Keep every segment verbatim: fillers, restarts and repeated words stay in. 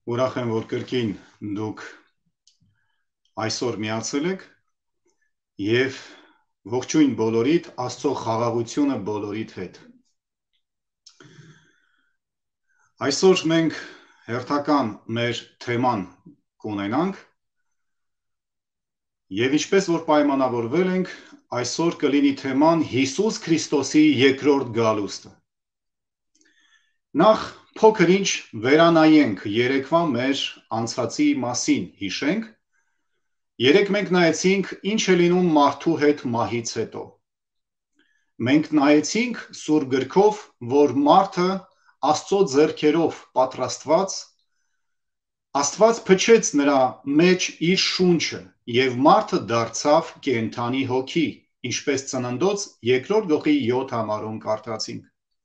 Ուրախ եմ, որ կրկին դուք այսօր միացել եք և ողջույն բոլորիդ, Աստծո խաղաղությունը բոլորիդ հետ։ Այսօր մենք հերթական մեր թեման կունենանք և ինչպես որ պայմանավորվել ենք, այսօր կլինի թեման Հիսուս Քրիստոսի երկրորդ գալուստը։ Նախ փոքր ինչ վերանայենք երեկվա մեր անցածի մասին, հիշենք։ Երեկ մենք նայեցինք ինչ է լինում մարդու հետ մահից հետո։ Մենք նայեցինք Սուրբ գրքով, որ մարդը Աստծո ձեռքերով պատրաստված, Աստված փչեց նրա մեջ իր շունչը և մարդը դարձավ կենդանի հոգի, ինչպես Ծննդոց երկրորդ գլխի յոթ համարում կարդացինք։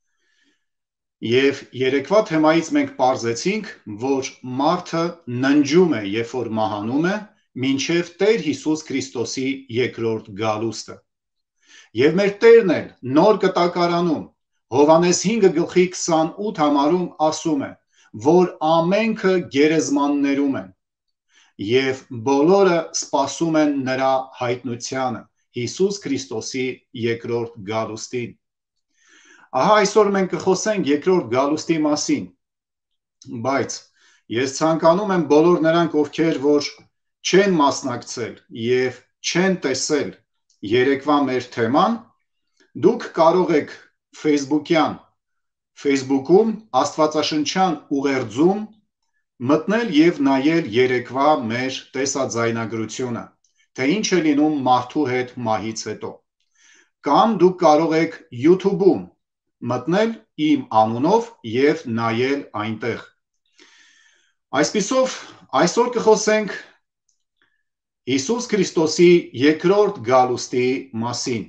Եվ երեկվա թեմայից մենք պարզեցինք, որ մարդը ննջում է, երբ որ մահանում է, մինչև Տեր Հիսուս Քրիստոսի երկրորդ գալուստը։ Եվ մեր Տերն էլ նոր կտակարանում Հովհաննես հինգ գլխի քսանութ համարում ասում է, որ ամենքը գերեզմաններում են և բոլորը սպասում են նրա հայտնությանը, Հիսուս Քրիստոսի երկրորդ գալուստին։ Ահա այսօր մենք կխոսենք երկրորդ գալուստի մասին, բայց ես ցանկանում եմ բոլոր նրանք, ովքեր որ չեն մասնակցել և չեն տեսել երեկվա մեր թեման, դուք կարող եք Facebook-յան, Facebook-ում աստվածաշնչյան ուղերձում մտնել և նայել երեկվա մեր տեսաձայնագրությունը, թե ինչ է լինում մարդու հետ մահից հետո։ Կամ դուք կարող եք YouTube-ում մտնել իմ անունով և նայել այնտեղ։ Այսպիսով, այսօր կխոսենք Հիսուս Քրիստոսի երկրորդ գալուստի մասին։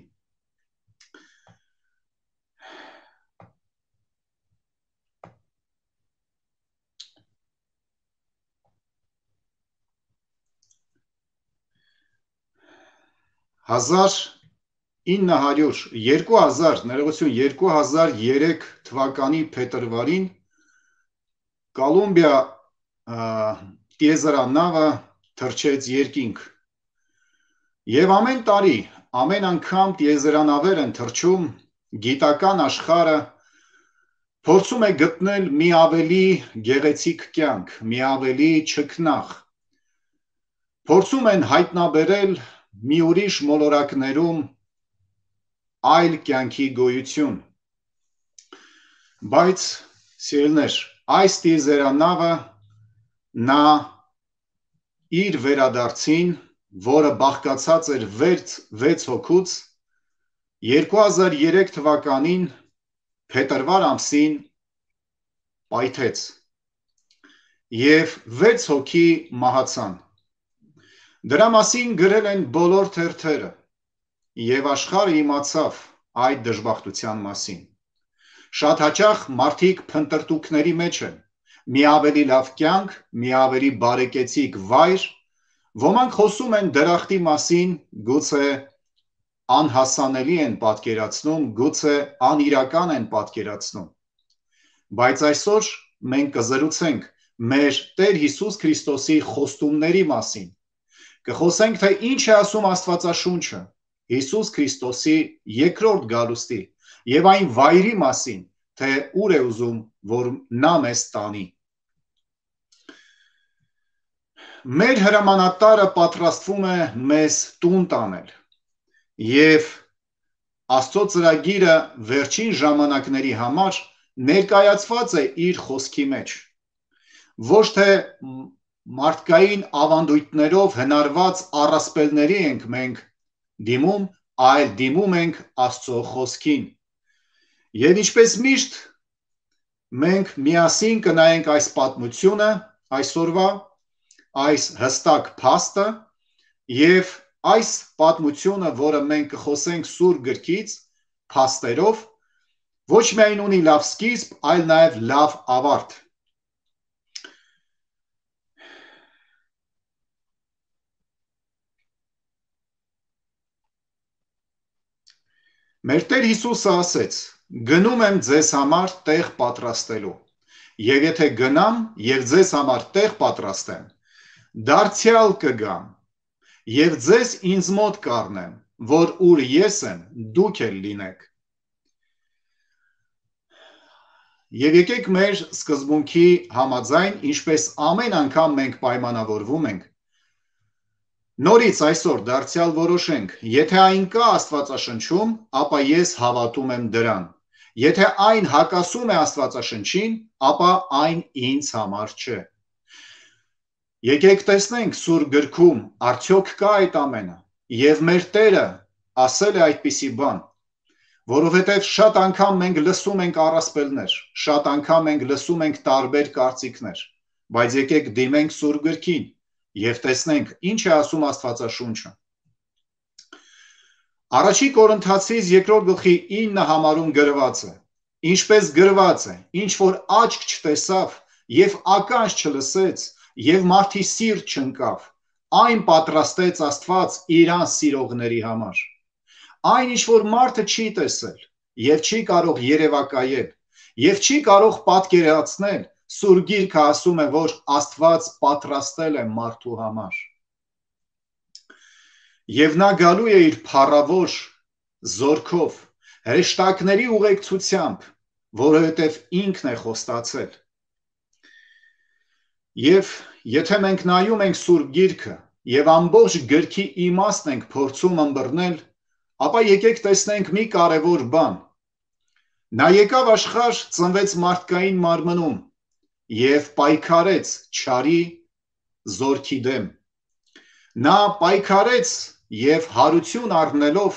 հազար ինը հարյուր, երկու հազար, ներողություն, երկու հազար երեք թվականի փետրվարին Կոլումբիա տիեզերանավը թռչեց երկինք։ Եվ ամեն տարի, ամեն անգամ տիեզերանավեր են թռչում, գիտական աշխարհը փորձում է գտնել մի ավելի գեղեցիկ կյանք, մի ավելի չքնաղ։ Փորձում են հայտնաբերել մի ուրիշ մոլորակներում այլ կյանքի գոյություն։ Բայց, սիրելիներ, այս տիեզերանավը նա իր վերադարձին, որը բաղկացած էր վեց հոգուց, երկու հազար երեք թվականին փետրվար ամսին պայթեց և վեց հոգի մահացան։ Դրա մասին գրել են բոլոր թերթերը և աշխարհը իմացավ այդ դժբախտության մասին։ Շատ հաճախ մարդիկ փնտրտուքների մեջ են, մի ավելի լավ կյանք, մի ավելի բարեկեցիկ վայր, ոմանք խոսում են դրախտի մասին, գուցե անհասանելի են պատկերացնում, գուցե անիրական են պատկերացնում։ Բայց այսօր մենք կզրուցենք մեր Տեր Հիսուս Քրիստոսի խոստումների մասին, կխոսենք, թե ինչ է ասում Աստվածաշունչը Հիսուս Քրիստոսի երկրորդ գալուստի և այն վայրի մասին, թե ուր է ուզում, որ նա մեզ տանի։ Մեր հրամանատարը պատրաստվում է մեզ տուն տանել և Աստծո ծրագիրը վերջին ժամանակների համար ներկայացված է իր խոսքի մեջ։ Ոչ թե մարդկային ավանդույթներով հնարված առասպելների ենք մենք դիմում, այլ դիմում ենք Աստծո խոսքին։ Եվ ինչպես միշտ, մենք միասին կնայենք այս պատմությունը, այսօրվա, այս հստակ փաստը և այս պատմությունը, որը մենք կխոսենք Սուրբ գրքից, փաստերով, ոչ միայն ունի լավ սկիզբ, այլ նաև լավ ավարտ։ Մեր Տեր Հիսուսը ասեց. գնում եմ ձեզ համար տեղ պատրաստելու, Եվ եթե գնամ եւ ձեզ համար տեղ պատրաստեմ, դարձյալ կգամ եւ ձեզ ինձ մոտ կառնեմ, որ ուր ես եմ, դուք էլ լինեք։ Եվ եկեք մեր սկզբունքի համաձայն, ինչպես ամեն անգամ մենք պայմանավորվում ենք, նորից այսօր դարձյալ որոշենք, եթե այն կա Աստվածաշնչում, ապա ես հավատում եմ դրան։ Եթե այն հակասում է Աստվածաշնչին, ապա այն ինձ համար չէ։ Եկեք տեսնենք Սուրբ գրքում արդյոք կա այդ ամենը, եւ մեր Տերը ասել է այդպիսի բան, որովհետև շատ անգամ մենք լսում ենք առասպելներ, շատ անգամ մենք լսում ենք տարբեր կարծիքներ, բայց եկեք դիմենք Սուրբ գրքին եւ տեսնենք ինչ է ասում Աստվածաշունչը։ Առաջի Կորինթացիս երկրորդ գլխի ինը համարում գրված է. Ինչպես գրված է, ինչ որ աչք չտեսավ եւ ականջ չլսեց եւ մարդի սիրտ չընկավ, այն պատրաստեց Աստված իրան սիրողների համար։ Այն ինչ որ մարդը չի տեսել եւ չի կարող երևակայել եւ չի կարող պատկերացնել, Սուրբ Գիրքը ասում է, որ Աստված պատրաստել է մարդու համար։ Եվ նա գալու է իր փառավոր զորքով, հրեշտակների ուղեկցությամբ, որովհետև ինքն է խոստացել։ Եվ եթե մենք նայում ենք Սուրբ Գիրքը եւ ամբողջ գրքի իմաստն ենք փորձում ըմբռնել, ապա եկեք տեսնենք մի կարևոր բան։ Նա եկավ աշխարհ, ծնվեց մարդկային մարմնում եւ պայքարեց չարի զորքի դեմ։ Նա պայքարեց եւ հարություն առնելով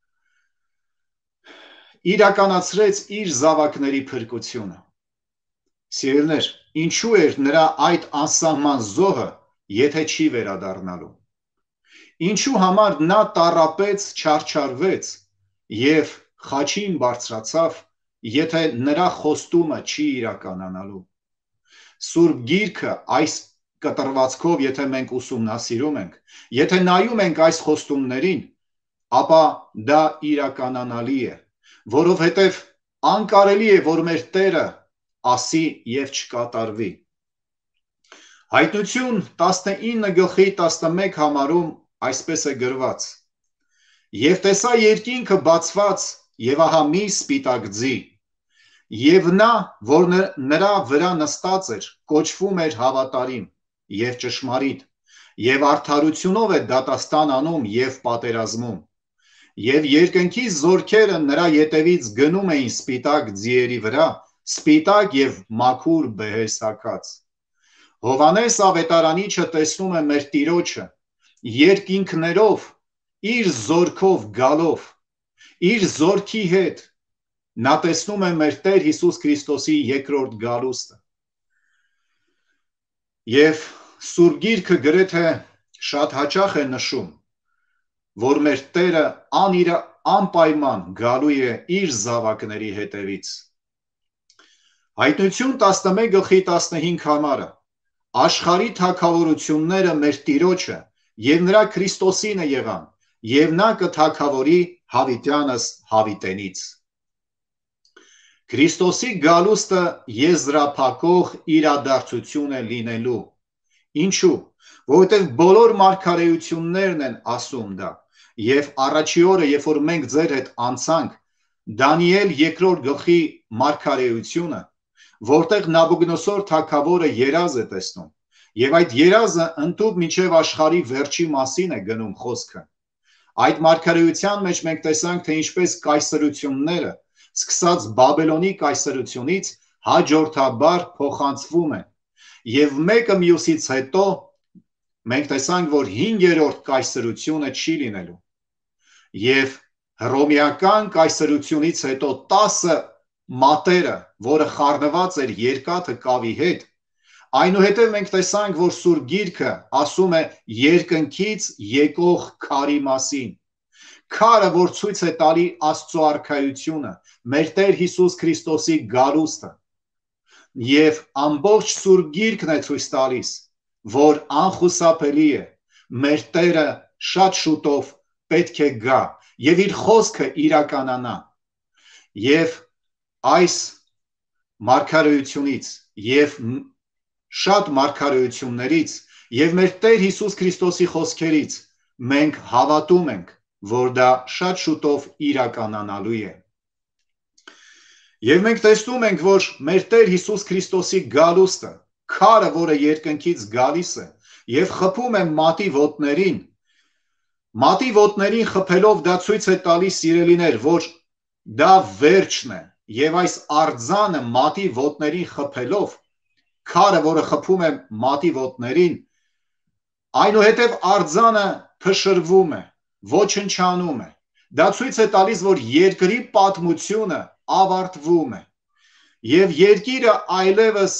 իրականացրեց իր զավակների փրկությունը։ Սիրելիներ, ինչու էր նրա այդ անսահման զոհը, եթե չի վերադառնալու։ Ինչու համար նա տառապեց, չարչարվեց եւ խաչին բարձրացավ, եթե նրա խոստումը չի իրականանալու։ Սուրբ Գիրքը այս կտրվածքով, եթե մենք ուսումնասիրում ենք, եթե նայում ենք այս խոստումներին, ապա դա իրականանալի է, որովհետև անկարելի է, որ մեր Տերը ասի եւ չկատարվի։ Հայտնություն տասնինը գլխի տասնմեկ համարում այսպես է գրված. Եվ տեսա երկինքը բացված եւ ահա մի սպիտակ ձի, եւ նա, որ նրա վրա նստած էր, կոչվում էր հավատարիմ եւ ճշմարիտ, եւ արդարությունով է դատաստան անում եւ պատերազմում, եւ երկնքի զորքերը նրա ետևից գնում էին սպիտակ ձիերի վրա, սպիտակ եւ մաքուր բեհեսակած։ Հովանես ավետարանիչը տեսնում է մեր Տիրոջը երկինքներով, իր զորքով գալով, իր զորքի հետ, նա տեսնում է մեր Տեր Հիսուս Քրիստոսի երկրորդ գալուստը։ Եվ Սուրբ Գիրքը գրեթե շատ հաճախ է նշում, որ մեր Տերը անիրա անպայման գալու է իր զավակների հետևից։ Հայտնություն տասնմեկ գլխի տասնհինգ համարը աշխարհի թագավորությունները մեր Տիրոջը եւ նրա Քրիստոսինը եղան, եւ նա կթագավորի հավիտյանս հավիտենից։ Քրիստոսի գալուստը եզրափակող իրադարձություն է լինելու։ Ինչու՞։ Որովհետև բոլոր մարգարեություններն են ասում դա, եւ առաջի օրը, երբ որ մենք ձեր հետ անցանք Դանիել երկրորդ գլխի մարգարեությունը, որտեղ Նաբուգդոնոսոր թագավորը երազ է տեսնում, եւ այդ երազը ընդհուպ մինչև աշխարհի վերջի մասին է գնում խոսքը։ Այդ մարգարեության մեջ մենք տեսանք, թե ինչպես կայսրությունները, սկսած Բաբելոնի կայսրությունից հաջորդաբար փոխանցվում են, եւ մեկը մյուսից հետո մենք տեսանք, որ հինգերորդ կայսրությունը չի լինելու, եւ հռոմեական կայսրությունից հետո տասը մատերը, որը խառնված էր երկաթը կավի հետ, այնուհետև մենք տեսանք, որ Սուրբ Գիրքը ասում է երկնքից եկող քարի մասին։ Քարը, որ ցույց է տալի Աստծո արքայությունը, մեր Տեր Հիսուս Քրիստոսի գալուստը։ Եվ ամբողջ Սուրբ Գիրքն է ցույց տալիս, որ անխուսափելի է, մեր Տերը շատ շուտով պետք է գա եւ իր խոսքը իրականանա։ Եվ այս մարգարեությունից եւ շատ մարգարեություններից եւ մեր Տեր Հիսուս Քրիստոսի խոսքերից մենք հավատում ենք, որ դա շատ շուտով իրականանալու է։ Եվ մենք տեսնում ենք, որ մեր Տեր Հիսուս Քրիստոսի գալուստը, քարը, որը երկնքից գալիս է եւ խփում է մատի ոտներին, մատի ոտներին խփելով դա ցույց է տալիս, սիրելիներ, որ դա վերջն է եւ այս արձանը մատի ոտներին խփելով, քարը, որը խփում է մատի ոտներին, այնուհետև արձանը փշրվում է, ոչնչանում է։ Դա ցույց է տալիս, որ երկրի պատմությունը ավարտվում է եւ երկիրը այլևս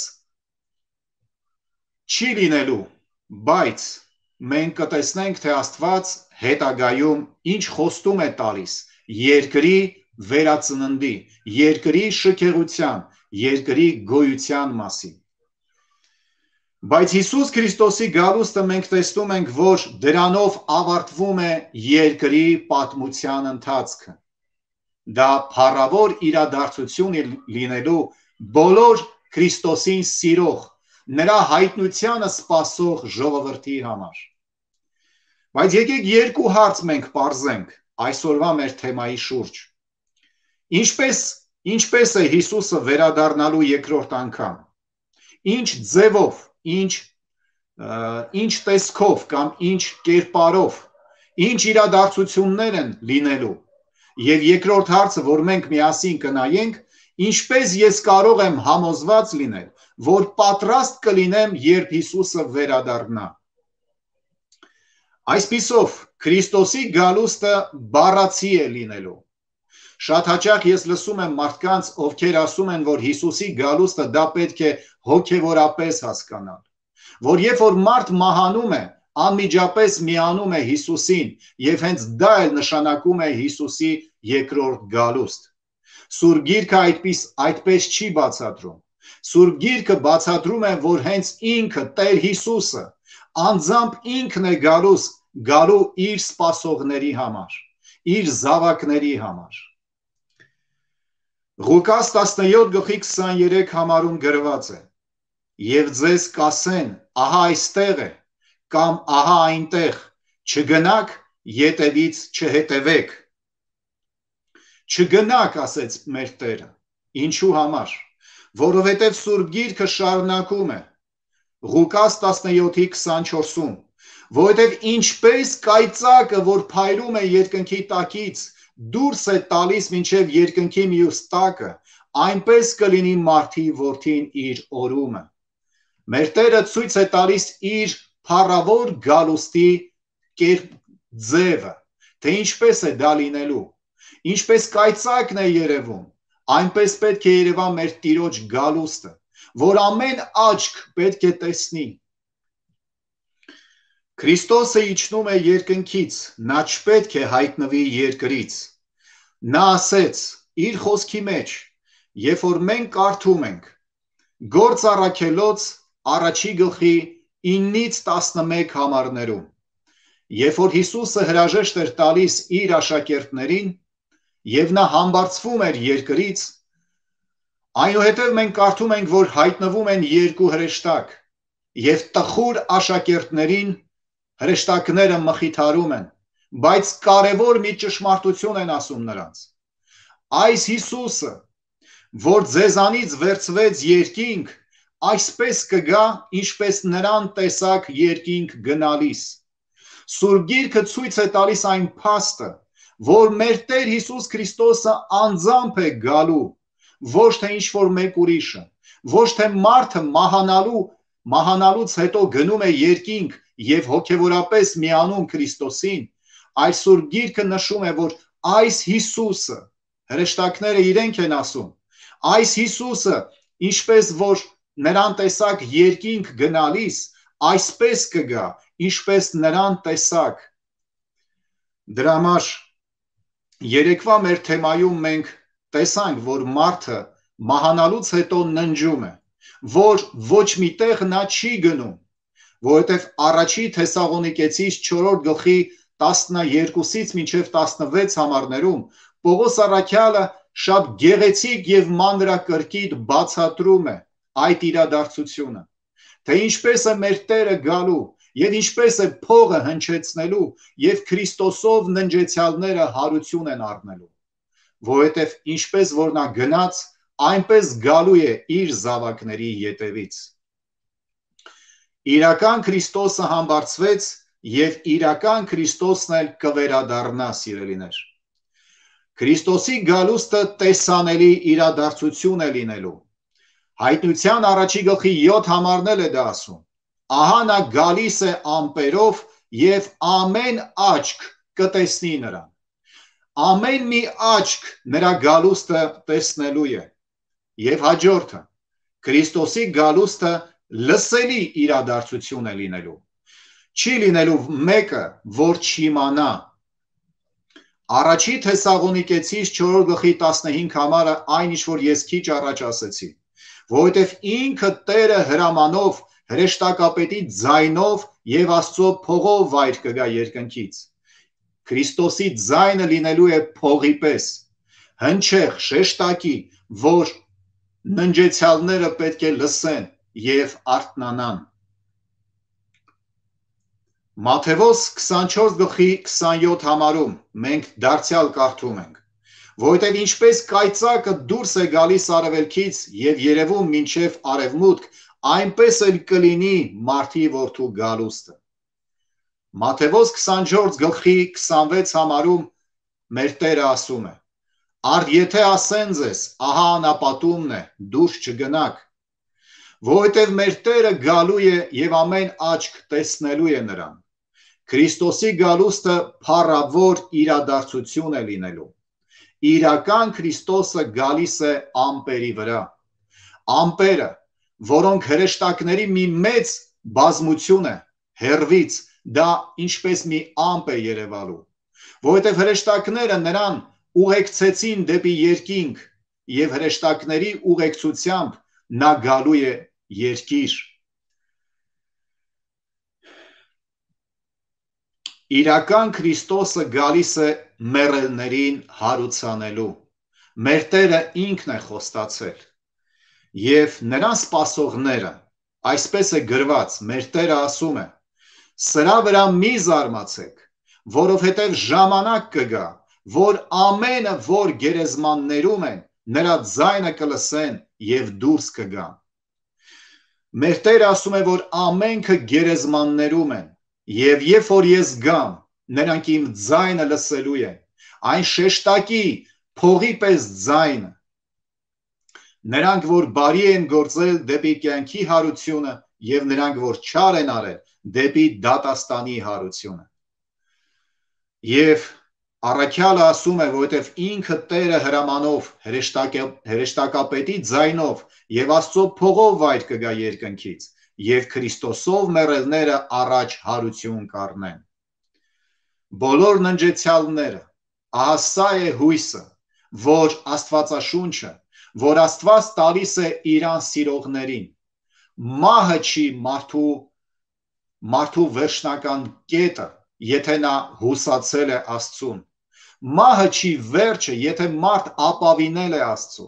չի լինելու, բայց մենք կտեսնենք, թե Աստված հետագայում ինչ խոստում է տալիս երկրի վերածննդի, երկրի շքեղության, երկրի գոյության մասին։ Բայց Հիսուս Քրիստոսի գալուստը մենք տեսնում ենք, որ դրանով ավարտվում է երկրի պատմության ընթացքը։ Դա փառավոր իրադարձություն լինելու բոլոր Քրիստոսին սիրող, նրա հայտնությանը սպասող ժողովրդի համար։ Բայց եկեք երկու հարց մենք պարզենք այսօրվա մեր թեմայի շուրջ։ Ինչպես, ինչպես է Հիսուսը վերադառնալու երկրորդ անգամ։ Ինչ ձևով, ինչ, ինչ տեսքով կամ ինչ կերպարով, ինչ իրադարձություններ են լինելու։ Եվ երկրորդ հարցը, որ մենք միասին կնայենք, ինչպես ես կարող եմ համոզված լինել, որ պատրաստ կլինեմ, երբ Հիսուսը վերադառնա։ Այսպիսով, Քրիստոսի գալուստը բառացի է լինելու։ Շատ հաճախ ես լսում եմ մարդկանց, ովքեր ասում են, որ Հիսուսի գալուստը դա պետք է հոգևորապես հասկանալ, որ երբ որ մարդ մահանում է, անմիջապես միանում է Հիսուսին եւ հենց դա էլ նշանակում է Հիսուսի երկրորդ գալուստ։ Սուրբ Գիրքը այդպես այդպես չի բացատրում։ Սուրբ Գիրքը բացատրում է, որ հենց ինքը Տեր Հիսուսը անձամբ ինքն է գալուս գալու իր սպասողների համար, իր զավակների համար։ Ղուկաս տասնյոթ գլխի քսաներեք համարում գրված է. Եվ ձեզ կասեն, ահա այստեղ է, կամ ահա այնտեղ, չգնաք, ետևից չհետևեք։ Չգնաք, ասեց մեր Տերը, ինչու համար, որովհետև Սուրբ Գիրքը շարունակում է, Ղուկաս տասնյոթի քսանչորսում, որովհետև ինչպես կայծակը, որ փայլում է երկնքի տակից, դուրս է տալիս մինչև երկնքի մյուս տակը, այնպես կլինի մարդի որդին իր օրումը։ Մեր Տերը ցույց է տալիս իր փառավոր գալուստի կերպ ձևը, թե ինչպես է դա լինելու, ինչպես կայծակն է երևում, այնպես պետք է երևա մեր Տիրոջ գալուստը, որ ամեն աչք պետք է տեսնի։ Քրիստոսը իջնում է երկնքից, նա չպետք է հայտնվի երկրից։ Նա ասեց իր խոսքի մեջ, երբ որ մենք կարդում ենք Գործ առաքելոց առաջի գլխի իննից տասնմեկ համարներում, երբ որ Հիսուսը հրաժեշտ էր տալիս իր աշակերտներին եւ նա համբարձվում էր երկրից, այնուհետև մենք կարդում ենք, որ հայտնվում են երկու հրեշտակ եւ տխուր աշակերտներին հրեշտակները մխիթարում են, բայց կարևոր մի ճշմարտություն են ասում նրանց։ Այս Հիսուսը, որ ձեզանից վերցվեց երկինք, այսպես կգա, ինչպես նրան տեսակ երկինք գնալիս։ Սուրբ Գիրքը ցույց է տալիս այն փաստը, որ մեր Տեր Հիսուս Քրիստոսը անձամբ է գալու, ոչ թե ինչ-որ մեկ ուրիշը, ոչ թե մարդը մահանալու, մահանալուց հետո գնում է երկինք եւ հոգեվորապես միանում Քրիստոսին, այլ Սուրբ Գիրքը նշում է, որ այս Հիսուսը, հրեշտակները իրենք են ասում, այս Հիսուսը, ինչպես որ նրան տեսակ երկինք գնալիս, այսպես կգա, ինչպես նրան տեսակ։ Դրա համար երեկվա մեր թեմայում մենք տեսանք, որ մարդը մահանալուց հետո ննջում է, որ ոչ միտեղ նա չի գնում, որովհետև առաջի Թեսաղոնիկեցիս չորրորդ գլխի տասներկուսից մինչև տասնվեց համարներում Պողոս առաքյալը շատ գեղեցիկ եւ մանրակրկիտ բացատրում է այդ իրադարձությունը, թե ինչպես է մեր Տերը գալու եւ ինչպես է փողը հնչեցնելու եւ Քրիստոսով ննջեցյալները հարություն են առնելու, որովհետեւ ինչպես որ նա գնաց, այնպես գալու է իր զավակների ետևից։ Իրական Քրիստոսը համբարձվեց եւ իրական Քրիստոսն էլ կվերադառնա, սիրելիներ։ Քրիստոսի գալուստը տեսանելի իրադարձություն է լինելու։ Հայտնության առաջի գլխի յոթ համարն էլ է դա ասում։ Ահա նա գալիս է ամպերով եւ ամեն աչք կտեսնի նրան։ Ամեն մի աչք նրա գալուստը տեսնելու է։ Եվ հաջորդը, Քրիստոսի գալուստը լսելի իրադարձություն է լինելու։ Չի լինելու մեկը, որ չիմանա։ Առաջի Թեսաղոնիկեցիս չորրորդ գլխի տասնհինգ համարը այն ինչ որ ես քիչ առաջ ասեցի, որովհետև ինքը Տերը հրամանով, հրեշտակապետի ձայնով եւ Աստծո փողով վայր կգա երկնքից։ Քրիստոսի ձայնը լինելու է փողի պես, հնչեղ շեշտակի, որ ննջեցյալները պետք է լսեն եւ արթնանան։ Մատթեոս քսանչորս գլխի քսանյոթ համարում մենք դարձյալ կարդում ենք, որովհետև ինչպես կայծակը դուրս է գալիս արևելքից եւ երևում մինչև արևմուտք, այնպես էլ կլինի մարդի որդու գալուստը։ Մատթեոս քսանչորս գլխի քսանվեց համարում մեր Տերը ասում է. Արդ եթե ասեն ձեզ, ահա անապատումն է, դուրս չգնաք, որովհետև մեր Տերը գալու է եւ ամեն աչք տեսնելու է նրան։ Քրիստոսի գալուստը փառավոր իրադարձություն է լինելու։ Իրական Քրիստոսը գալիս է ամպերի վրա։ Ամպերը, որոնք հրեշտակների մի մեծ բազմություն է, հեռվից դա ինչպես մի ամպ է երևալու, որովհետև հրեշտակները նրան ուղեկցեցին դեպի երկինք եւ հրեշտակների ուղեկցությամբ նա գալու է երկիր։ Իրական Քրիստոսը գալիս է մեռելներին հարուցանելու։ Մեր Տերը ինքն է խոստացել։ Եվ նրան սպասողները, այսպես է գրված, մեր Տերը ասում է. Սրա վրա մի զարմացեք, որովհետև ժամանակ կգա, որ ամենը, որ գերեզմաններում են, նրա ձայնը կլսեն եւ դուրս կգան։ Մեր Տերը ասում է, որ ամենքը գերեզմաններում են, եւ երբ որ ես գամ, նրանք իմ ձայնը լսելու են, այն շեշտակի փողի պես ձայնը։ Նրանք, որ բարի են գործել դեպի կյանքի հարությունը եւ նրանք, որ չար են արել դեպի դատաստանի հարությունը։ Եվ առաքյալը ասում է, որովհետև ինքը Տերը հրամանով, հրեշտակապետի ձայնով եւ Աստծո փողով վայր կգա երկնքից եւ Քրիստոսով մեռելները առաջ հարություն կառնեն։ Բոլոր ննջեցյալները, ահա սա է հույսը, որ Աստվածաշունչը, որ Աստված տալիս է իրան սիրողներին, մահը չի մարդու մարդու վերջնական կետը, եթե նա հուսացել է Աստծուն։ Մահը չի վերջը, եթե մարդ ապավինել է Աստծուն։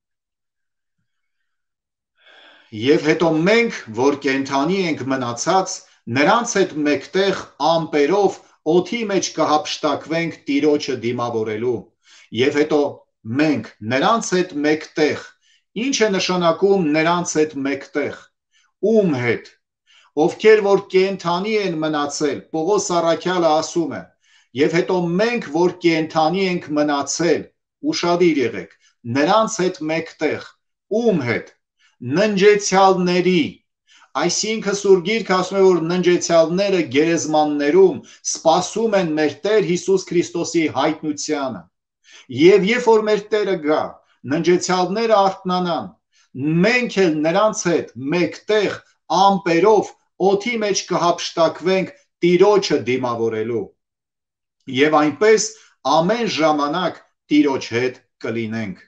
Եվ հետո մենք, որ կենդանի ենք մնացած, նրանց հետ մեկտեղ ամպերով օդի մեջ կհափշտակվենք Տիրոջը դիմավորելու։ Եվ հետո մենք նրանց հետ մեկտեղ, ինչ է նշանակում նրանց հետ մեկտեղ, ում հետ, ովքեր որ կենդանի են մնացել, Պողոս առաքյալը ասում է, եւ հետո մենք, որ կենդանի ենք մնացել, ուշադիր եղեք, նրանց հետ մեկտեղ, ում հետ, ննջեցյալների, այսինքն Սուրբ Գիրքը ասում է, որ ննջեցյալները գերեզմաններում սպասում են մեր Տեր Հիսուս Քրիստոսի հայտնությանը։ Եվ երբ որ մեր Տերը գա, ննջեցյալները արթնանան, մենք էլ նրանց հետ մեկտեղ ամպերով օդի մեջ կհափշտակվենք Տիրոջը դիմավորելու։ Եվ այնպես ամեն ժամանակ Տիրոջ հետ կլինենք։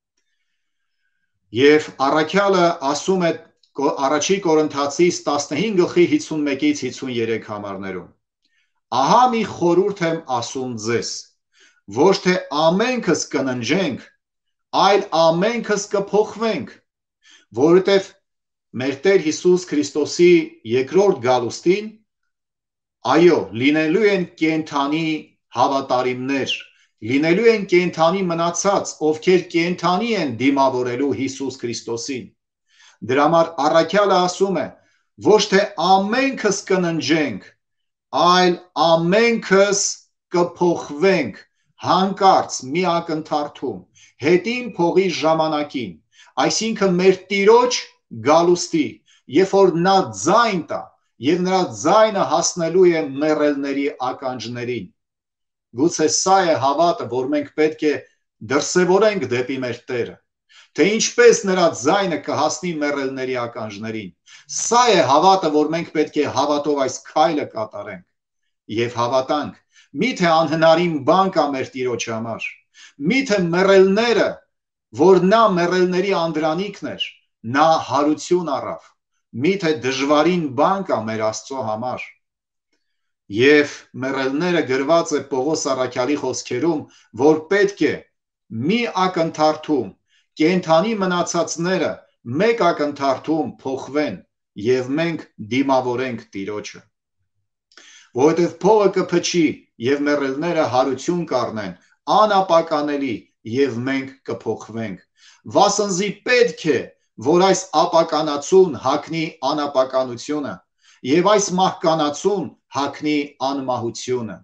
Եվ առաքյալը ասում է առաջի Կորինթացիս տասնհինգ գլխի հիսունմեկից հիսուներեք համարներում. Ահա մի խորհուրդ եմ ասում ձեզ, ոչ թե ամենքս կննջենք, այլ ամենքս կփոխվենք, որովհետև մեր Տեր Հիսուս Քրիստոսի երկրորդ գալուստին, այո, լինելու են կենդանի հավատարիմներ, լինելու են կենդանի մնացած, ովքեր կենդանի են դիմավորելու Հիսուս Քրիստոսին։ Դրա համար առաքյալը ասում է, ոչ թե ամենքս կննջենք, այլ ամենքս կփոխվենք հանկարծ մի ակնթարթում, հետին փողի ժամանակին, այսինքն մեր Տիրոջ գալուստի, երբ որ նա ձայն տա, եւ նրա ձայնը հասնելու է մեռելների ականջներին։ Գուցե սա է հավատը, որ մենք պետք է դրսևորենք դեպի մեր Տերը, թե ինչպես նրա ձայնը կհասնի մեռելների ականջներին։ Սա է հավատը, որ մենք պետք է հավատով այս քայլը կատարենք եւ հավատանք, միթե անհնարին բան կա մեր Տիրոջ համար, միթե մեռելները, որ նա մեռելների անդրանիկն էր, նա հարություն առավ, միթե դժվարին բան կա մեր Աստծո համար։ Եվ մեռելները գրված է Պողոս առաքյալի խոսքերում, որ պետք է մի ակնթարթում կենդանի մնացածները մեկ ակնթարթում փոխվեն եւ մենք դիմավորենք Տիրոջը, որովհետեւ փողը կփչի եւ մեռելները հարություն կառնեն, անապականելի, եւ մենք կփոխվենք։ Վասնզի պետք է, որ այս ապականացուն հագնի անապականությունը եւ այս մահկանացուն հագնի անմահությունը։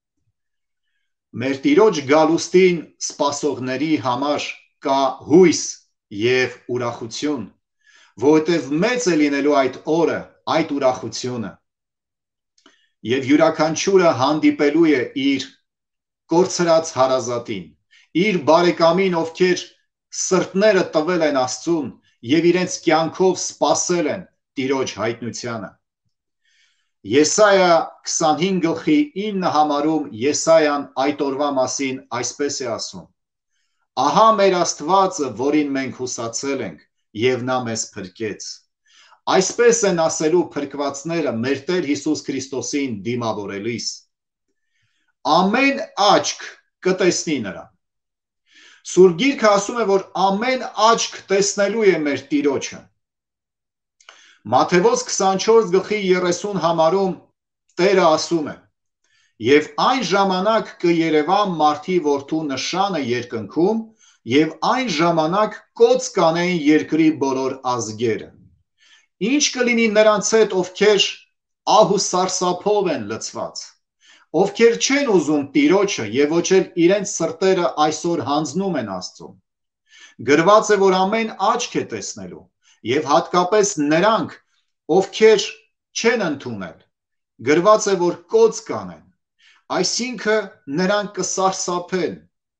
Մեր Տիրոջ գալուստին սպասողների համար կա հույս եւ ուրախություն, որովհետեւ մեծ է լինելու այդ օրը, այդ ուրախությունը։ Եվ յուրաքանչյուրը հանդիպելու է իր կորցրած հարազատին, իր բարեկամին, ովքեր սրտները տվել են Աստծուն եւ իրենց կյանքով սпасել են Տիրոջ հայտնությանը։ Եսայա քսանհինգ գլխի ինը համարում Եսայան այդ օրվա մասին այսպես է ասում. Ահա մեր Աստվածը, որին մենք հուսացել ենք, եւ նա մեզ փրկեց։ Այսպես են ասելու փրկվածները մեր Տեր Հիսուս Քրիստոսին դիմավորելիս. ամեն աչք կտեսնի նրան։ Սուրբ Գիրքը ասում է, որ ամեն աչք տեսնելու է մեր Տիրոջը։ Մատթեոս քսանչորս գլխի երեսուն համարում Տերը ասում է. Եվ այն ժամանակ կերևա մարդի որդու նշանը երկնքում, եւ այն ժամանակ կոծ կանեն երկրի բոլոր ազգերը։ Ինչ կլինի նրանց հետ, ովքեր ահ ու սարսափով են լցված, ովքեր չեն ուզում Տիրոջը եւ ոչ էլ իրենց սրտերը այսօր հանձնում են Աստծուն։ Գրված է, որ ամեն աչք է տեսնելու եւ հատկապես նրանք, ովքեր չեն ընդունել, գրված է, որ կոծ կանեն, այսինքն նրանք կսարսափեն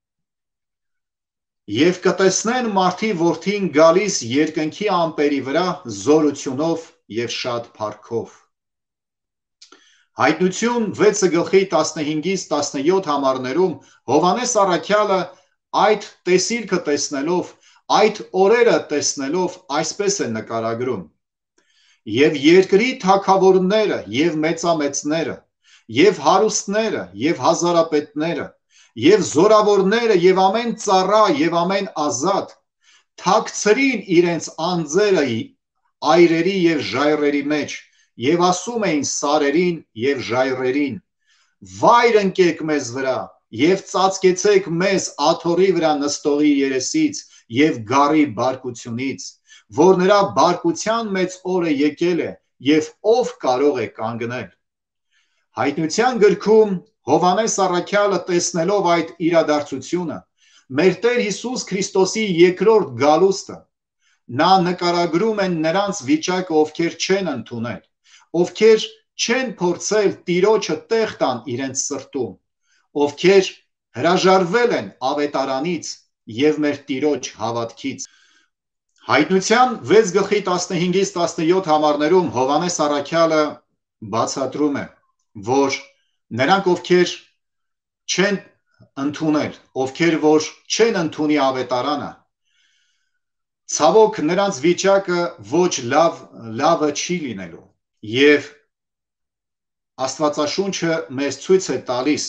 եւ կտեսնեն մարդի որդին գալիս երկնքի ամպերի վրա զորությունով եւ շատ փառքով։ Հայտնություն վեցը գլխի տասնհինգից տասնյոթ համարներում Հովհաննես առաքյալը այդ տեսիլքը տեսնելով, այդ օրերը տեսնելով այսպես է նկարագրում. Եվ երկրի թագավորները եւ մեծամեծները, եւ հարուստները, եւ հազարապետները, եւ զորավորները, եւ ամեն ծառա, եւ ամեն ազատ թաքցրին իրենց անձերը այրերի եւ ժայռերի մեջ, եւ ասում էին սարերին եւ ժայռերին. վայր ընկեք մեզ վրա եւ ծածկեցեք մեզ աթոռի վրա նստողի երեսից եւ գառի բարկությունից, որ նրա բարկության մեծ օրը եկել է եւ ով կարող է կանգնել։ Հայտնության գրքում Հովհաննես առաքյալը տեսնելով այդ իրադարձությունը, մեր Տեր Հիսուս Քրիստոսի երկրորդ գալուստը, նա նկարագրում են նրանց վիճակը, ովքեր չեն ընդունել, ովքեր չեն փորձել Տիրոջը տեղ տան իրենց սրտում, ովքեր հրաժարվել են ավետարանից եւ մեր Տիրոջ հավատքից։ Հայտնության վեց գլխի տասնհինգից տասնյոթ համարներում Հովհաննես առաքյալը բացատրում է, որ նրանք, ովքեր չեն ընդունել, ովքեր որ չեն ընդունի ավետարանը, ցավոք նրանց վիճակը ոչ լավ, լավը չի լինելու։ Եվ Աստվածաշունչը մեզ ցույց է տալիս,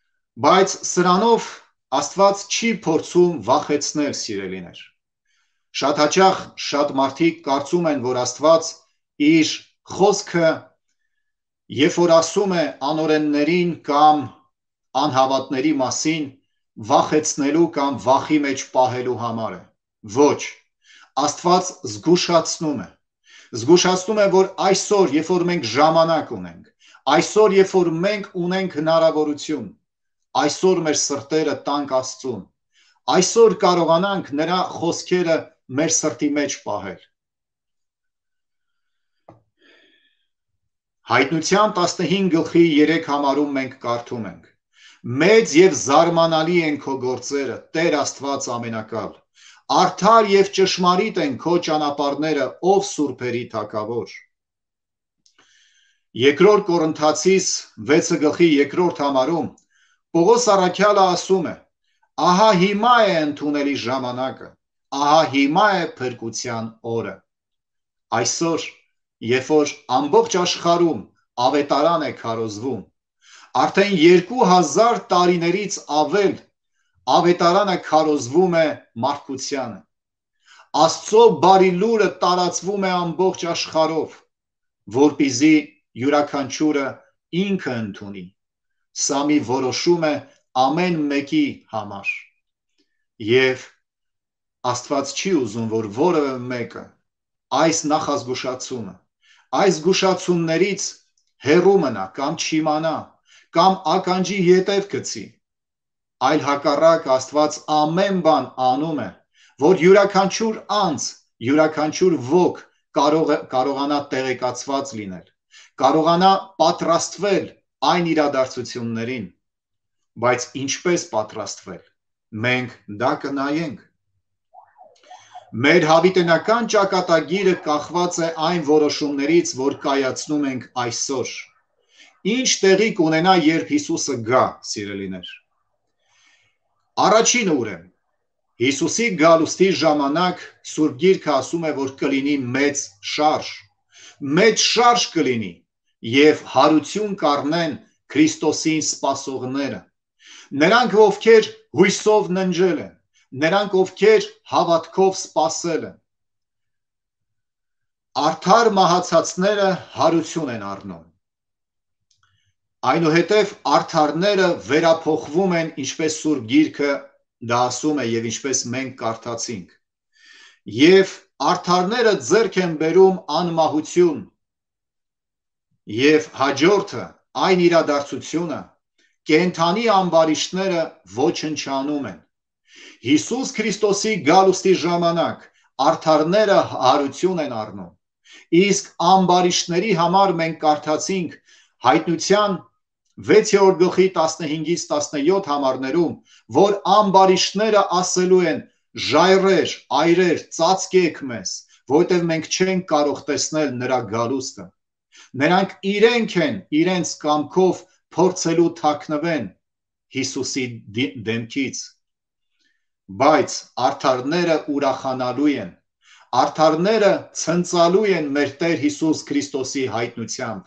բայց սրանով Աստված չի փորձում վախեցնել սիրելիներ։ Շատ հաճախ շատ մարդիկ կարծում են, որ Աստված իր խոսքը, երբ որ ասում է անօրեններին կամ անհավատների մասին, վախեցնելու կամ վախի մեջ պահելու համար է։ Ոչ, Աստված զգուշացնում է։ Զգուշացնում է, որ այսօր, երբ որ մենք ժամանակ ունենք, այսօր, երբ որ մենք ունենք հնարավորություն, այսօր մեր սրտերը տանք Աստծուն, այսօր կարողանանք նրա խոսքերը մեր սրտի մեջ պահել։ Հայտնության տասնհինգ գլխի երեք համարում մենք կարդում ենք. Մեծ և զարմանալի են քո գործերը, Տեր Աստված ամենակալ, արդար և ճշմարիտ են քո ճանապարհները, ով սուրբերի թագավոր։ Երկրորդ Կորինթացիս վեցը գլխի երկրորդ համարում Պողոս առաքյալը ասում է. ահա հիմա է ընդունելի ժամանակը, ահա հիմա է փրկության օրը։ Այսօր, երբ որ ամբողջ աշխարհում ավետարան է քարոզվում, արդեն երկու հազար տարիներից ավել ավետարանը քարոզվում է մարդկությանը։ Աստծո բարի լուրը տարածվում է ամբողջ աշխարհով, որպեսզի յուրաքանչյուրը ինքը ընդունի։ Սա մի որոշում է ամեն մեկի համար։ Եվ Աստված չի ուզում, որ որևէ մեկը այս նախազգուշացումը, այս զգուշացումներից հեռու մնա կամ չիմանա, կամ ականջի ետև գցի, այլ հակառակ Աստված ամեն բան անում է, որ յուրաքանչյուր անձ, յուրաքանչյուր ոք կարող, կարողանա տեղեկացված լինել, կարողանա պատրաստվել այն իրադարձություններին, բայց ինչպես պատրաստվել, մենք դա կնայենք։ Մեր հավիտենական ճակատագիրը կախված է այն որոշումներից, որ կայացնում ենք այսօր։ Ինչ տեղի կունենա, երբ Հիսուսը գա, սիրելիներ։ Առաջինը ուրեմն, Հիսուսի գալուստի ժամանակ Սուրբ Գիրքը ասում է, որ կլինի մեծ շարժ, մեծ շարժ կլինի և հարություն կառնեն Քրիստոսին սպասողները, նրանք, ովքեր հույսով ննջել են, նրանք, ովքեր հավատքով սպասել են։ Արդար մահացածները հարություն են առնում։ Այնուհետև արդարները վերափոխվում են, ինչպես Սուրբ Գիրքը դա ասում է և ինչպես մենք կարդացինք։ Եվ արդարները ձեռք են բերում անմահություն, և հաջորդը այն իրադարձությունը, կենդանի ամբարիշտները ոչնչանում են։ Հիսուս Քրիստոսի գալուստի ժամանակ արդարները հարություն են առնում, իսկ ամբարիշտների համար մենք կարդացինք Հայտնության վեցերորդ գլխի տասնհինգից տասնյոթ համարներում, որ ամբարիշտները ասելու են. ժայռեր, այրեր, ծածկեք մեզ, որովհետև մենք չենք կարող տեսնել նրա գալուստը։ Նրանք իրենք են իրենց կամքով փորձելու թաքնվեն Հիսուսի դեմքից, բայց արդարները ուրախանալու են, արդարները ցնծալու են մեր Տեր Հիսուս Քրիստոսի հայտնությամբ։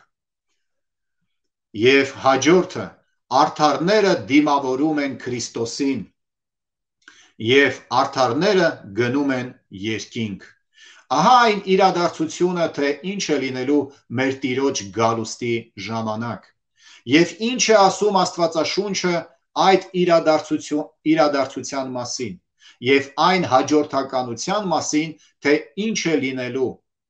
Եվ հաջորդը արդարները դիմավորում են Քրիստոսին, և արդարները գնում են երկինք։ Ահա այն իրադարձությունը, թե ինչ է լինելու մեր Տիրոջ գալուստի ժամանակ, և ինչ է ասում Աստվածաշունչը այդ իրադարձություն, իրադարձության մասին, և այն հաջորդականության մասին, թե ինչ է լինելու։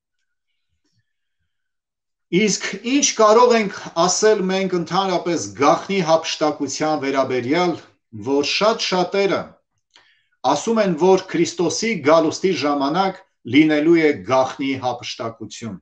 Իսկ ինչ կարող ենք ասել մենք ընդհանրապես գաղտնի հափշտակության վերաբերյալ, որ շատ շատերը ասում են, որ Քրիստոսի գալուստի ժամանակ լինելու է գաղտնի հափշտակություն։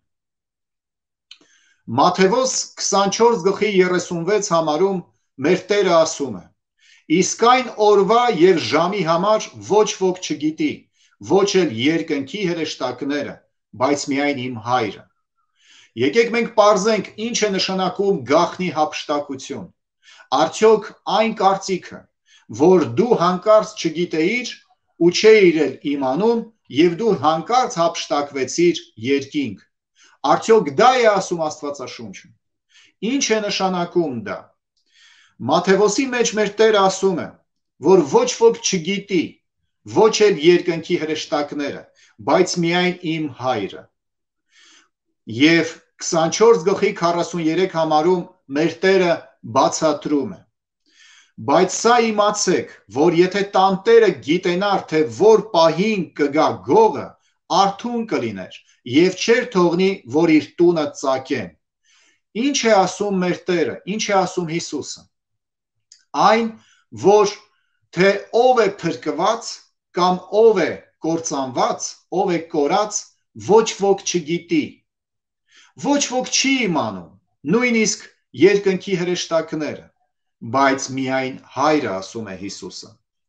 Մատթեոս քսանչորս գլխի երեսունվեց համարում մեր Տերը ասում է. իսկ այն օրվա և ժամի համար ոչ ոք չգիտի, ոչ էլ երկնքի հրեշտակները, բայց միայն իմ Հայրը։ Եկեք մենք պարզենք ինչ է նշանակում գաղտնի հափշտակություն։ Արդյոք այն կարծիքը, որ դու հանկարծ չգիտեիր ու չէիր էլ իմանում և դու հանկարծ հափշտակվեցիր երկինք, արդյոք դա է ասում Աստվածաշունչը։ Ինչ է նշանակում դա։ Մատթեոսի մեջ մեր Տերը ասում է, որ ոչ ոք չգիտի, ոչ էլ երկնքի հրեշտակները, բայց միայն իմ Հայրը։ Եվ քսանչորս գլխի քառասուներեք համարում մեր Տերը բացատրում է. բայց սա իմացեք, որ եթե տանտերը գիտենար, թե որ պահին կգա գողը, արթուն կլիներ եւ չէր թողնի, որ իր տունը ծակեն։ Ինչ է ասում մեր Տերը, ինչ է ասում Հիսուսը։ Այն, որ թե ով է փրկված կամ ով է կործանված, ով է կորած, ոչ ոք չգիտի։ Ոչ ոք չի իմանում, նույնիսկ երկնքի հրեշտակները, բայց միայն Հայրը, ասում է Հիսուսը։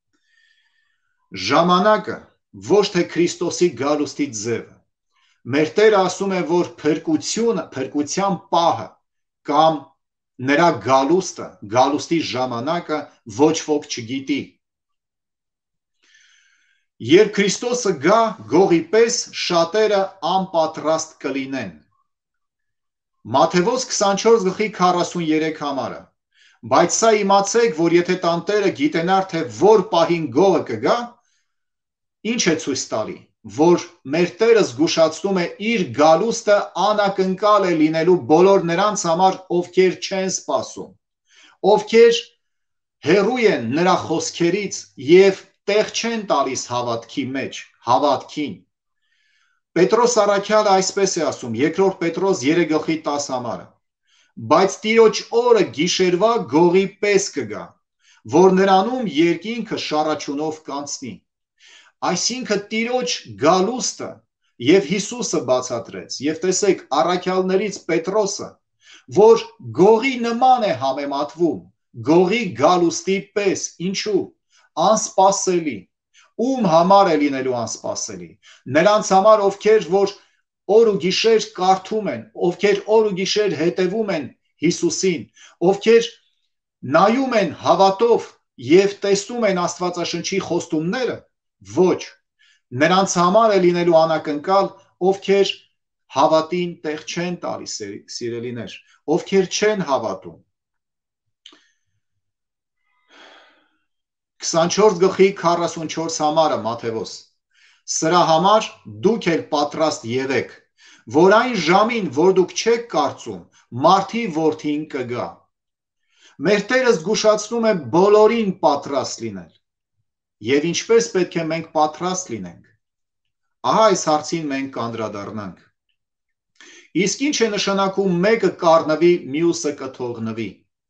Ժամանակը ոչ թե Քրիստոսի գալուստի ձևը։ Մեր Տերը ասում է, որ փրկությունը, փրկության պահը կամ նրա գալուստը, գալուստի ժամանակը ոչ ոք չգիտի։ Երբ Քրիստոսը գա գողի պես, շատերը անպատրաստ կլինեն։ Մատթեոս քսանչորս գլխի քառասուներեք համարը։ Բայց սա իմացեք, որ եթե տանտերը գիտենար, թե որ պահին գողը կգա, ինչ է ցույց տալի, որ մեր Տերը զգուշացնում է իր գալուստը անակնկալ է լինելու բոլոր նրանց համար, ովքեր չեն սպասում, ովքեր հեռու են նրա խոսքերից եւ տեղ չեն տալիս հավատքի մեջ, հավատքին։ Պետրոս առաքյալը այսպես է ասում, երկրորդ Պետրոս երեք գլխի տասը համարը. բայց Տիրոջ օրը գիշերվա գողի պես կգա, որ նրանում երկինքը շառաչյունով կանցնի։ Այսինքն Տիրոջ գալուստը եւ Հիսուսը բացատրեց, եւ տեսեք առաքյալներից Պետրոսը, որ գողի նման է համեմատվում, գողի գալուստի պես, ինչու, անսպասելի, ում համար է լինելու անսպասելի, նրանց համար, ովքեր որ օր ու գիշեր կարդում են, ովքեր օր ու գիշեր հետևում են Հիսուսին, ովքեր նայում են հավատով եւ տեսնում են Աստվածաշնչի խոստումները, ոչ, նրանց համար է լինելու անակնկալ, ովքեր հավատին տեղ չեն տալիս, սիրելիներ, ովքեր չեն հավատում։ քսանչորս գլխի քառասունչորս համարը Մատթեոս. Սրա համար դուք էլ պատրաստ եղեք, որ այն ժամին, որ դուք չեք կարծում, մարդի որդին կգա։ Մեր Տերը զգուշացնում է բոլորին պատրաստ լինել։ Եվ ինչպես պետք է մենք պատրաստ լինենք։ Ահա այս հարցին մենք կանդրադառնանք։ Իսկ ինչ է նշանակում մեկը կառնվի, մյուսը կթողնվի։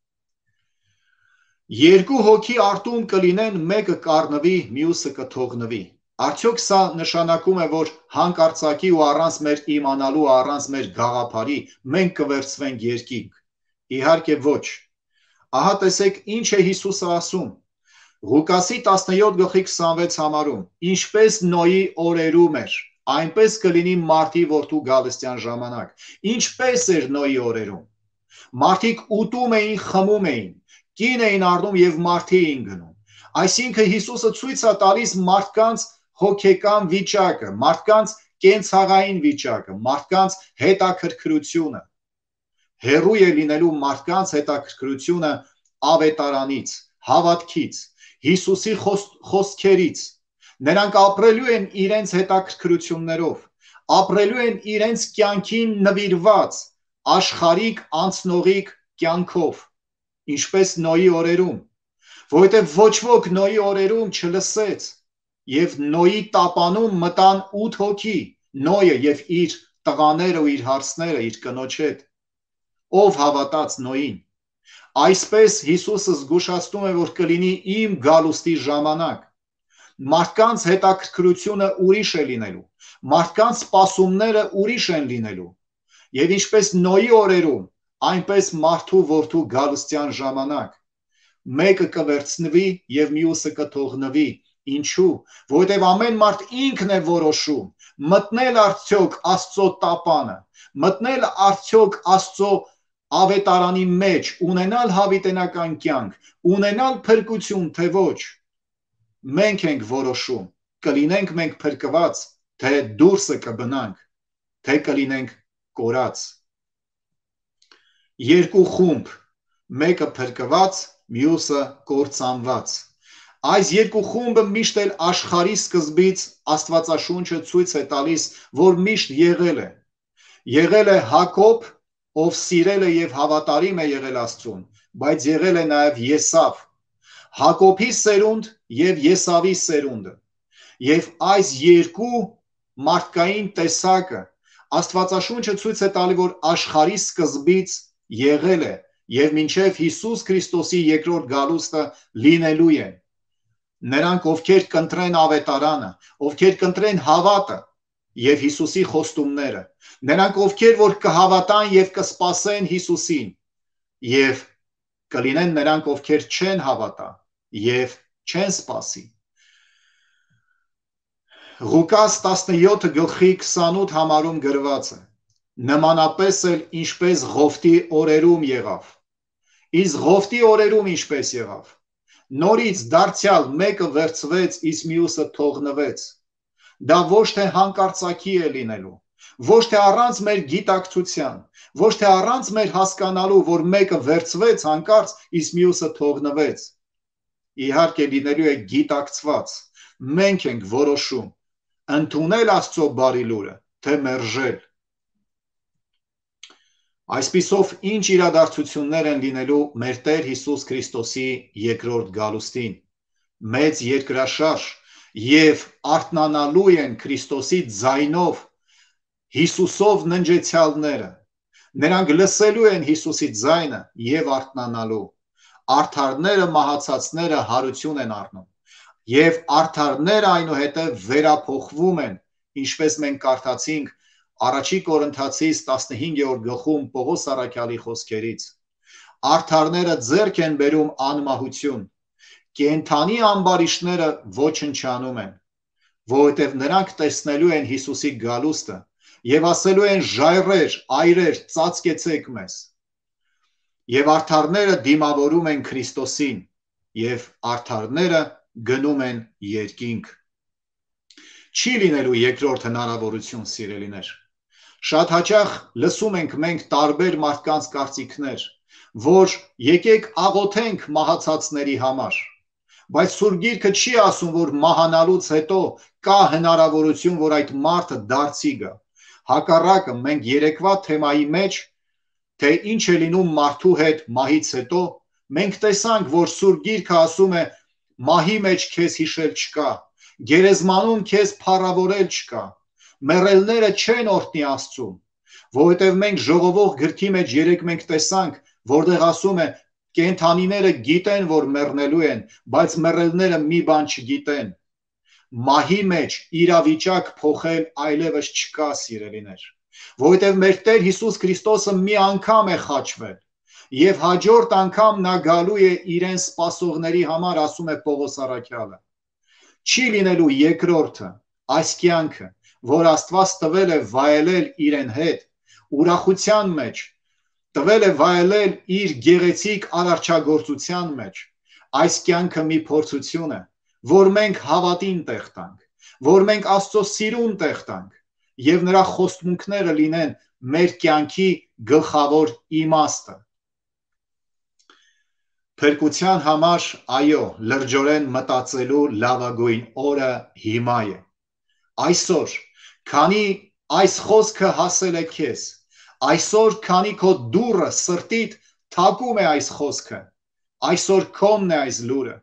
Երկու հոգի արտում կլինեն, մեկը կառնվի, մյուսը կթողնվի։ Արդյոք սա նշանակում է, որ հանկարծակի ու առանց մեր իմանալու, առանց մեր գաղափարի մենք կվերցվենք երկինք։ Իհարկե ոչ։ Ահա տեսեք ինչ է Հիսուսը ասում։ Ղուկասի տասնյոթ գլխի քսանվեց համարում, ինչպես Նոյի օրերում էր, այնպես կլինի մարդի որդու գալստյան ժամանակ։ Ինչպես էր Նոյի օրերում։ Մարդիկ ուտում էին, խմում էին, կին էին առնում եւ մարդի էին գնում։ Այսինքն Հիսուսը ցույց է տալիս մարդկանց հոգեկան վիճակը, մարդկանց կենցաղային վիճակը, մարդկանց հետաքրքրությունը։ Հեռու է լինելու մարդկանց հետաքրքրությունը ավետարանից, հավատքից, Հիսուսի խոսքերից։ Նրանք ապրելու են իրենց հետաքրքրություններով, ապրելու են իրենց կյանքին նվիրված, աշխարհիկ անցնողիկ կյանքով, ինչպես Նոյի օրերում, որովհետև ոչ ոք Նոյի օրերում չլսեց, եւ Նոյի տապանում մտան ութ հոգի, Նոյը եւ իր տղաները ու իր հարսները, իր կնոջ հետ, ով հավատաց Նոյին։ Այսպես Հիսուսը զգուշացնում է, որ կլինի իմ գալուստի ժամանակ։ Մարդկանց հետաքրքրությունը ուրիշ է լինելու, մարդկանց սպասումները ուրիշ են լինելու։ Եվ ինչպես Նոյի օրերում, այնպես մարդու որդու գալստյան ժամանակ։ Մեկը կվերցնվի եւ մյուսը կթողնվի։ Ինչու՞, որովհետեւ ամեն մարդ ինքն է որոշում մտնել արդյոք Աստծո տապանը, մտնել արդյոք Աստծո ավետարանի մեջ, ունենալ հավիտենական կյանք, ունենալ փրկություն, թե ոչ։ Մենք ենք որոշում, կլինենք մենք փրկված, թե դուրսը կբնանք, թե կլինենք կորած։ Երկու խումբ, մեկը փրկված, մյուսը կործանված։ Այս երկու խումբը միշտ էլ աշխարհի սկզբից Աստվածաշունչը ցույց է տալիս, որ միշտ եղել է։ Եղել է Հակոբ, ով սիրել է եւ հավատարիմ է եղել Աստծուն, բայց եղել է նաեւ Եսավ, Հակոբի սերունդ եւ Եսավի սերունդը։ Եվ այս երկու մարդկային տեսակը Աստվածաշունչը ցույց է տալի, որ աշխարհի սկզբից եղել է եւ մինչեւ Հիսուս Քրիստոսի երկրորդ գալուստը լինելու են։ Նրանք, ովքեր կընտրեն ավետարանը, ովքեր կընտրեն հավատը եւ Հիսուսի խոստումները, նրանք, ովքեր որ կհավատան եւ կսպասեն Հիսուսին, եւ կլինեն նրանք, ովքեր չեն հավատա եւ չեն սպասի։ Ղուկաս տասնյոթ գլխի քսանութ համարում գրված է. նմանապես էլ ինչպես Ղովտի օրերում եղավ։ Իսկ Ղովտի օրերում ինչպես եղավ։ Նորից դարձյալ մեկը վերցվեց, իսկ մյուսը թողնվեց։ Դա ոչ թե հանկարծակի է լինելու, ոչ թե առանց մեր գիտակցության, ոչ թե առանց մեր հասկանալու, որ մեկը վերցվեց հանկարծ, իսկ մյուսը թողնվեց։ Իհարկե լինելու է գիտակցված, մենք ենք որոշում ընդունել Աստծո բարի լուրը, թե մերժել։ Այսպիսով ինչ իրադարձություններ են լինելու մեր Տեր Հիսուս Քրիստոսի երկրորդ գալուստին, մեծ երկրաշարժ, եւ արթնանալու են Քրիստոսի ձայնով, Հիսուսով ննջեցյալները, նրանք լսելու են Հիսուսի ձայնը եւ արթնանալու, արդարները մահացածները հարություն են առնում, եւ արդարները այնուհետև վերափոխվում են, ինչպես մենք կարդացինք Առաջի Կորինթացիս տասնհինգերորդ գլխում Պողոս առաքյալի խոսքերից։ Արդարները ձեռք են բերում անմահություն, կենդանի ամբարիշտները ոչնչանում են, որովհետև նրանք տեսնելու են Հիսուսի գալուստը եւ ասելու են ժայռեր, այրեր, ծածկեցեք մեզ։ Եվ արդարները դիմավորում են Քրիստոսին, եւ արդարները գնում են երկինք։ Չի լինելու երկրորդ հնարավորություն, սիրելիներ։ Շատ հաճախ լսում ենք մենք տարբեր մարդկանց կարծիքներ, որ եկեք աղոթենք մահացածների համար, բայց Սուրբ Գիրքը չի ասում, որ մահանալուց հետո կա հնարավորություն, որ այդ մարդը դարձի գա։ Հակառակը, մենք երեկվա թեմայի մեջ, թե ինչ է լինում մարդու հետ մահից հետո, մենք տեսանք, որ Սուրբ Գիրքը ասում է մահի մեջ քեզ հիշել չկա, գերեզմանում քեզ փառավորել չկա, մեռելները չեն օրհնի Աստծուն, որովհետև մենք ժողովող գրքի մեջ երեք մենք տեսանք, որտեղ ասում է կենդանիները գիտեն, որ մեռնելու են, բայց մեռելները մի բան չգիտեն։ Մահի մեջ իրավիճակ փոխել այլևս չկա, սիրելիներ, որովհետև մեր Տեր Հիսուս Քրիստոսը մի անգամ է խաչվել եւ հաջորդ անգամ նա գալու է իրեն սպասողների համար, ասում է Պողոս առաքյալը։ Չի լինելու երկրորդը, այս կյանքը, որ Աստված տվել է վայելել իրեն հետ, ուրախության մեջ, տվել է վայելել իր գեղեցիկ արարչագործության մեջ, այս կյանքը մի փորձություն է, որ մենք հավատին տեղ տանք, որ մենք Աստծո սիրուն տեղ տանք եւ նրա խոստմունքները լինեն մեր կյանքի գլխավոր իմաստը։ Փրկության համար, այո, լրջորեն մտածելու լավագույն օրը հիմա է։ Այսօր, քանի այս խոսքը հասել է քեզ, այսօր, քանի քո դուռը սրտիդ թակում է այս խոսքը, այսօր քոնն է այս լուրը։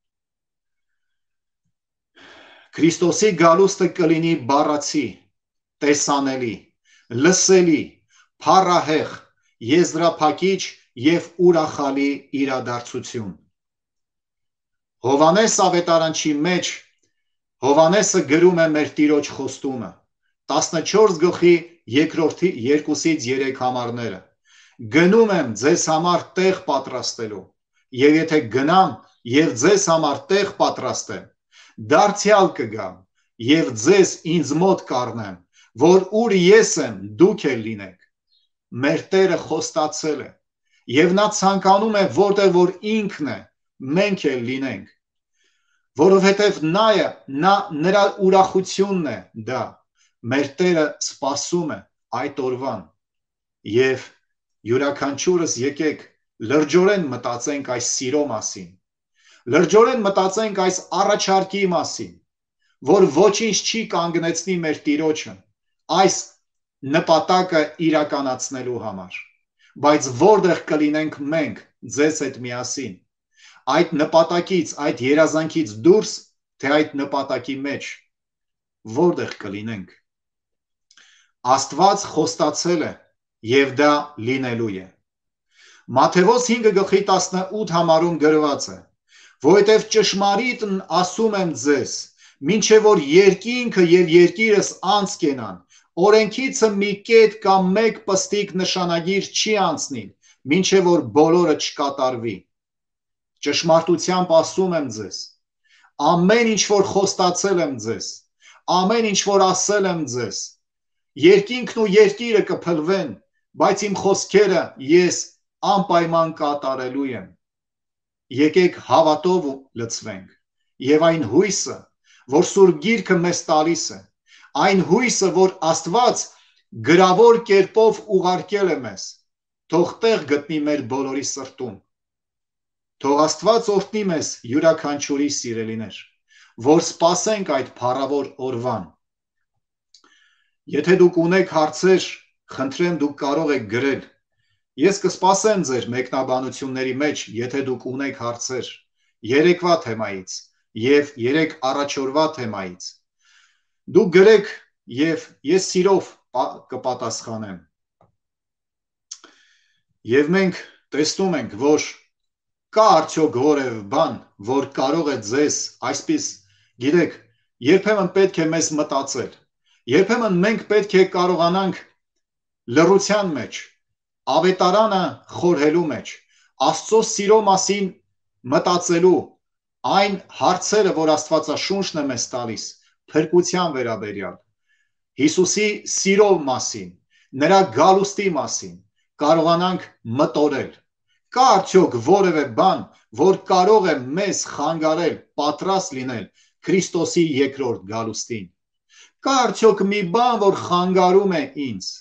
Քրիստոսի գալուստը կլինի բառացի, տեսանելի, լսելի, փառահեղ, եզրափակիչ եւ ուրախալի իրադարձություն։ Հովանես ավետարանչի մեջ Հովանեսը գրում է մեր Տիրոջ խոստումը, տասնչորս գլխի երկրորդի երկուսից երեք համարները։ Գնում եմ ձեզ համար տեղ պատրաստելու, եւ եթե գնամ եւ ձեզ համար տեղ պատրաստեմ, դարձյալ կգամ եւ ձեզ ինձ մոտ կառնեմ, որ ուր ես եմ, դուք էլ լինեք։ Մեր Տերը խոստացել է, եւ նա ցանկանում է, որտեղ որ ինքն է, մենք էլ լինենք, որովհետև նա է, նա նրա ուրախությունն է դա, մեր Տերը սպասում է այդ օրվան, եւ յուրաքանչյուրս եկեք լրջորեն մտածենք այս սիրո մասին, Լրջորեն մտածենք այս առաջարկի մասին, որ ոչինչ չի կանգնեցնի մեր Տիրոջը այս նպատակը իրականացնելու համար, բայց որտեղ կլինենք մենք ձեզ հետ միասին, այդ նպատակից, այդ երազանքից դուրս, թե այդ նպատակի մեջ, որտեղ կլինենք։ Աստված խոստացել է եւ դա լինելու է։ Մատթեոս հինգ գլխի տասնութ համարում գրված է, որովհետև ճշմարիտն ասում եմ ձեզ, մինչև որ երկինքը եւ երկիրս անց կենան, օրենքիցը մի կետ կամ մեկ պստիկ նշանագիր չի անցնի, մինչև որ բոլորը չկատարվի։ Ճշմարտությամբ ասում եմ ձեզ, ամեն ինչ որ խոստացել եմ ձեզ, ամեն ինչ որ ասել եմ ձեզ, երկինքն ու երկիրը կփլվեն, բայց իմ խոսքերը ես անպայման կատարելու եմ։ Եկեք հավատով լցվենք, եւ այն հույսը, որ Սուրբ Գիրքը մեզ տալիս է, այն հույսը, որ Աստված գրավոր կերպով ուղարկել է մեզ, թող տեղ գտնի մեր բոլորի սրտում։ Թող Աստված օրհնի մեզ յուրաքանչյուրի սիրելիներ, որ սպասենք այդ փառավոր օրվան։ Եթե դուք ունեք հարցեր, խնդրեմ դուք կարող եք գրել։ Ես կսպասեմ ձեր մեկնաբանությունների մեջ, եթե դուք ունեք հարցեր երեկվա թեմայից եւ երեք առաջորվա թեմայից։ Դուք գրեք եւ ես սիրով կպատասխանեմ։ Եվ մենք տեսնում ենք, որ կա արդյոք որևէ բան, որ կարող է ձեզ այսպես, գիտեք, երբեմն պետք է մեզ մտածել, երբեմն մենք պետք է կարողանանք լռության մեջ, ավետարանը խորհելու մեջ, Աստծո սիրո մասին մտածելու, այն հարցերը, որ Աստվածաշունչն է մեզ տալիս, փրկության վերաբերյալ, Հիսուսի սիրո մասին, նրա գալուստի մասին, կարողանանք մտորել։ Կա արդյոք որևէ բան, որ կարող է մեզ խանգարել, պատրաստ լինել Քրիստոսի երկրորդ գալուստին։ Կա արդյոք մի բան, որ խանգարում է ինձ։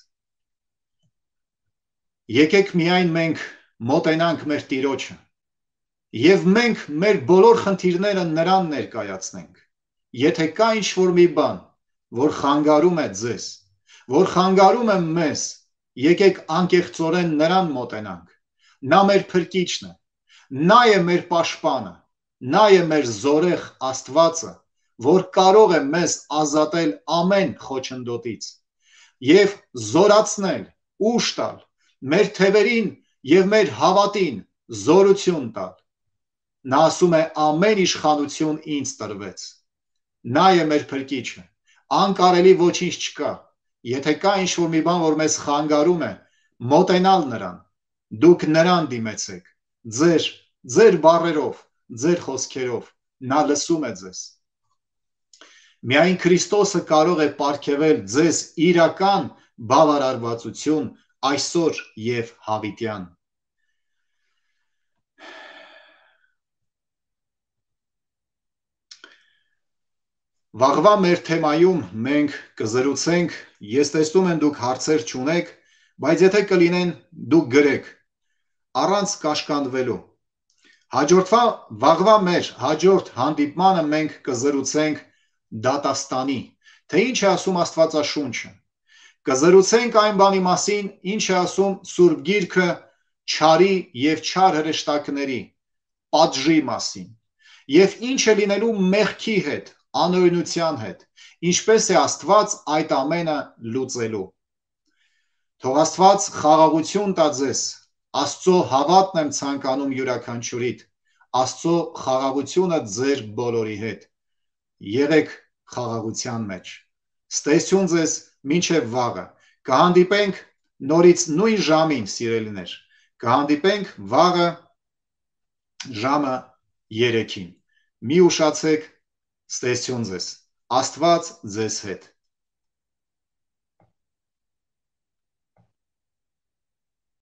Եկեք միայն մենք մոտենանք մեր Տիրոջը եւ մենք մեր բոլոր խնդիրները նրան ներկայացնենք։ Եթե կա ինչ-որ մի բան, որ խանգարում է ձեզ, որ խանգարում է մեզ, եկեք անկեղծորեն նրան մոտենանք։ Նա մեր փրկիչն է, նա է մեր պաշտպանը, նա է մեր զորեղ Աստվածը, որ կարող է մեզ ազատել ամեն խոչընդոտից եւ զորացնել, ուժ տալ մեր թևերին եւ մեր հավատին զորություն տալ։ Նա ասում է ամեն իշխանություն ինձ տրվեց։ Նա է մեր փրկիչը, անկարելի ոչինչ չկա։ Եթե կա ինչ-որ մի բան, որ մեզ խանգարում է, մոտենալ նրան, դուք նրան դիմեցեք, ձեր, ձեր բառերով, ձեր խոսքերով, նա լսում է ձեզ։ Միայն Քրիստոսը կարող է պարգևել ձեզ իրական բավարարվածություն այսօր եւ հավիտյան։ Վաղվա մեր թեմայում մենք կզրուցենք, ես տեսնում եմ դուք հարցեր չունեք, բայց եթե կլինեն դուք գրեք, առանց կաշկանդվելու։ Հաջորդվա վաղվա մեր հաջորդ հանդիպմանը մենք կզրուցենք դատաստանի, թե ինչ է ասում Աստվածաշունչը։ Կզրուցենք այն բանի մասին, ինչ է ասում Սուրբ Գիրքը չարի եւ չար հրեշտակների պատժի մասին, եւ ինչ է լինելու մեղքի հետ, անօրինության հետ, ինչպես է Աստված այդ ամենը լուծելու։ Թող Աստված խաղաղություն տա ձեզ, Աստծո հավատն եմ ցանկանում յուրաքանչյուրիդ, Աստծո խաղաղությունը ձեր բոլորի հետ։ Եղեք խաղաղության մեջ։ Ստեսություն ձեզ մինչև վաղը։ Կհանդիպենք նորից նույն ժամին, սիրելիներ։ Կհանդիպենք վաղը ժամը երեքին։ Մի ուշացեք, ստեսություն ձեզ։ Աստված ձեզ հետ։